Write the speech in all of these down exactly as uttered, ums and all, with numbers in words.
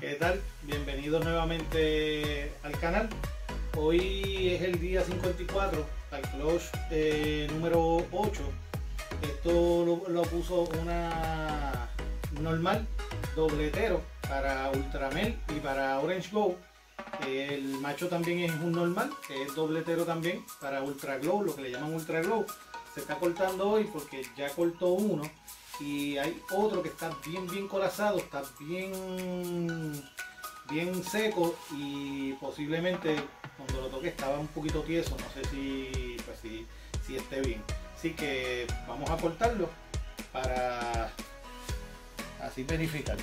¿Qué tal? Bienvenidos nuevamente al canal. Hoy es el día cincuenta y cuatro al clutch eh, número ocho. Esto lo, lo puso una normal dobletero para Ultramel y para Orange Go. El macho también es un normal, que es dobletero también para Ultra Glow, lo que le llaman Ultra Glow. Se está cortando hoy porque ya cortó uno y hay otro que está bien bien colapsado, está bien bien seco y posiblemente cuando lo toque estaba un poquito tieso, no sé si, pues, si, si esté bien. Así que vamos a cortarlo para así verificar.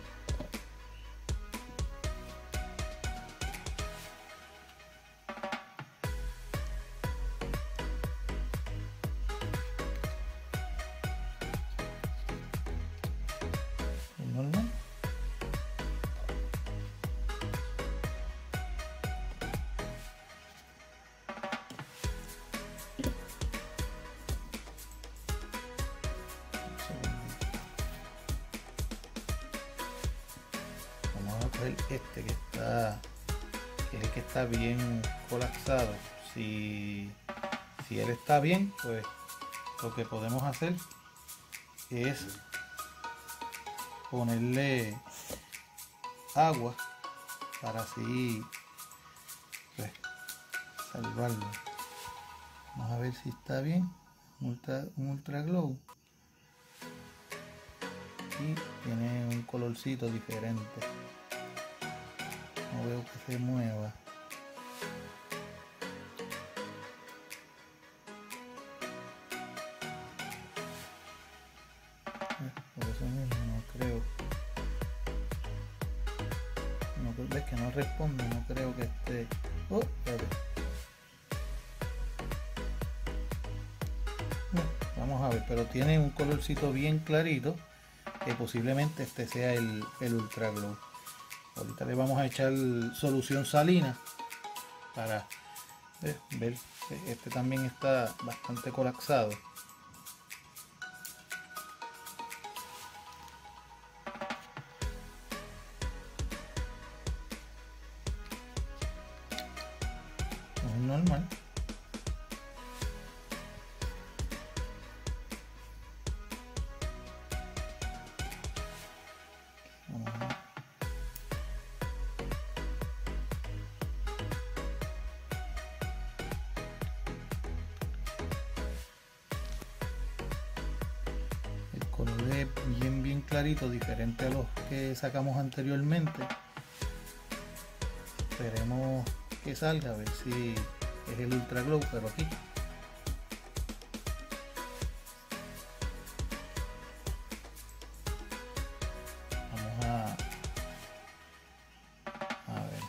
Normal. Vamos a coger este que está, que es el que está bien colapsado. Si, si él está bien, pues lo que podemos hacer es ponerle agua para así, pues, salvarlo. Vamos a ver si está bien. Ultra, un Ultra Glow y tiene un colorcito diferente. No veo que se mueva. Por eso mismo no creo. No, ves que no responde, no creo que esté. Oh, espérate. Bueno, vamos a ver, pero tiene un colorcito bien clarito, que posiblemente este sea el, el Ultra Glow. Ahorita le vamos a echar solución salina para eh, ver. Este también está bastante colapsado. Es normal. Vamos a ver. El color es bien bien clarito, diferente a los que sacamos anteriormente. Esperemos que salga, a ver si es el Ultra Glow, pero aquí vamos a a ver.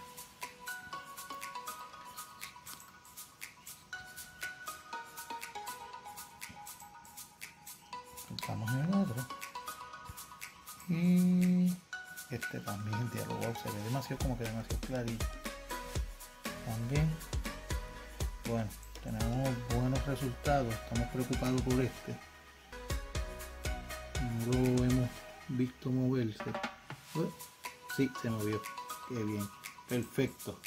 Cortamos el otro y este también dialogado, se ve demasiado, como que demasiado clarito también. Bueno, tenemos buenos resultados, estamos preocupados por este, no lo hemos visto moverse. Bueno, sí, se movió, qué bien, perfecto.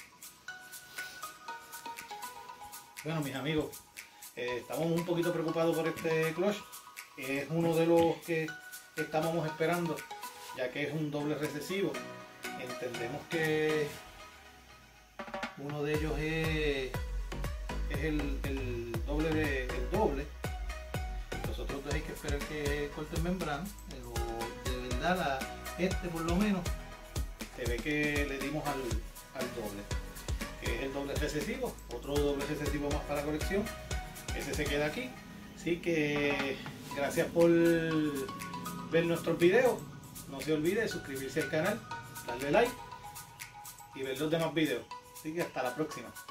Bueno, mis amigos, eh, estamos un poquito preocupados por este clutch. Es uno de los que estábamos esperando, ya que es un doble recesivo. Entendemos que uno de ellos es, es el, el doble de, el doble. Los otros dos hay que esperar que corten membrana, pero de verdad la, este por lo menos se ve que le dimos al, al doble, que es el doble recesivo. Otro doble recesivo más para colección, ese se queda aquí. Así que gracias por ver nuestros videos. No se olvide de suscribirse al canal, darle like y ver los demás videos. Así que hasta la próxima.